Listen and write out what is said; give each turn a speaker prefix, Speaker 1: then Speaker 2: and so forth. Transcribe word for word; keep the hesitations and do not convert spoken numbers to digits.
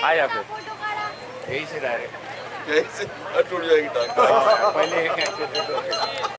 Speaker 1: आ जा फिर यही से डायरेक्ट
Speaker 2: यही से टूट जाएगी टांग।
Speaker 1: पहले